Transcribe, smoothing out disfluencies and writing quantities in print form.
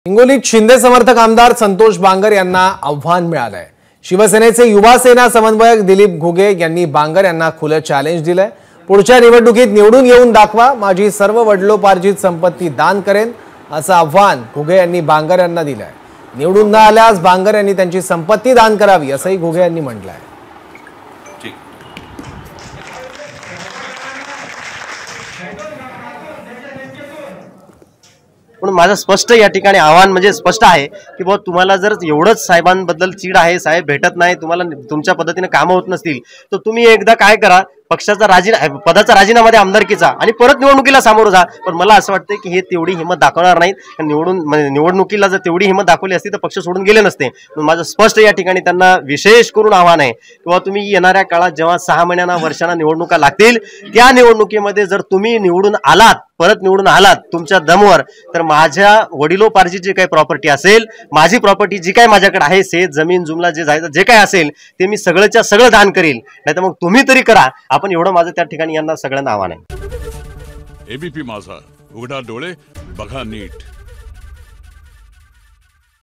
हिंगोलीत शिंदे समर्थक आमदार संतोष बांगर यांना आव्हान मिळालंय। शिवसेनेचे युवा सेना समन्वयक दिलीप घुगे यांनी बांगर यांना खुलं चॅलेंज दिलंय। पुढच्या निवडणुकीत निवडून येऊन दाखवा, माझी सर्व वडिलोपार्जित संपत्ती दान करेन, असं आव्हान घुगे यांनी बांगर यांना दिलंय। निवडून न आल्यास बांगर यांनी त्यांची संपत्ती दान करावी, असंही घुगे यांनी म्हटलंय। पण माझं स्पष्ट या ठिकाणी आव्हान म्हणजे स्पष्ट आहे की बाबा तुम्हाला जर एवढंच साहेबांबद्दल चीड आहे, साहेब भेटत नाही, तुम्हाला तुमच्या पद्धतीने कामं होत नसतील, तर तुम्ही एकदा काय करा, पक्षाचा पदाचा राजीनामा द्या आमदारकीचा आणि परत निवडणुकीला सामोरं जा। पण मला असं वाटतं की हे तेवढी हिंमत दाखवणार नाहीत। निवडणुकीला जर तेवढी हिंमत दाखवली असती तर पक्ष सोडून गेले नसते। माझं स्पष्ट या ठिकाणी त्यांना विशेष करून आव्हान आहे किंवा तुम्ही येणाऱ्या काळात जेव्हा 6 महिन्यांना वर्षांना निवडणुका लागतील, त्या निवडणुकीमध्ये जर तुम्ही निवडून आलात, परत निवडून आलात तुमच्या दमवर, तर माझ्या वडिलोपार्जित जी काही प्रॉपर्टी असेल, माझी प्रॉपर्टी जी काही माझ्याकडे आहे, शेत जमीन जुमला जे काही असेल ते मी सगळंच्या सगळं दान करील, नाहीतर मग तुम्ही तरी करा। आपण एवढं माझं त्या ठिकाणी यांना सगळ्यांना आव्हान आहे। एबीपी माझा, उघडा डोळे बघा नीट।